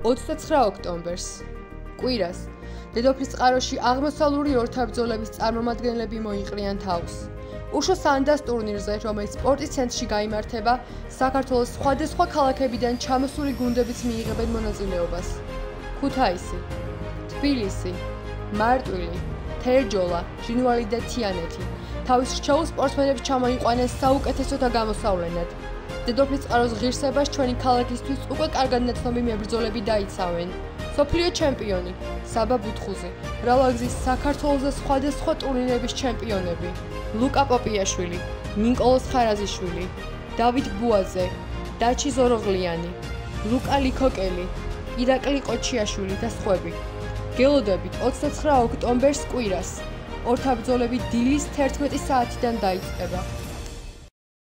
29 ოქტომბერს კვირას დედოფლისწყაროში აღმოსავლური ორთაბრძოლების წარმომადგენლები მოიყრიან თავს. უშო-სანდას ტურნირზე, რომელიც სპორტის ცენტრში გაიმართება, საქართველოს სხვადასხვა ქალაქებიდან ჩამოსული გუნდებიც მიიღებენ მონაწილეობას. ქუთაისი, თბილისი, მარტვილი, თერჯოლა, ჟინვალი და თიანეთი თავის რჩეულ სპორტსმენებს ჩამოიყვანეს საუკეთესო და გამოსავლენად. დედოფლისწყაროს ღირსებას ჩვენი ქალაქისთვის უკვე კარგად ნაცნობი მებრძოლები დაიცავენ. სოფლიო ჩემპიონი საბა ბუთხუზი, მრავალგზის საქართველოს და სხვადასხვა ტურნირების ჩემპიონები: ლუკა პოპიაშვილი, ნიკოლოზ ხარაზიშვილი, დავით ბუაძე, დაჩი ზოროღლიანი, ლუკა ლიქოკელი, ირაკლი ყოჩიაშვილი და სხვები. გელოდებით 29 ოქტომბერს კვირას. ორთაბრძოლები დილის 11 საათიდან დაიწყება.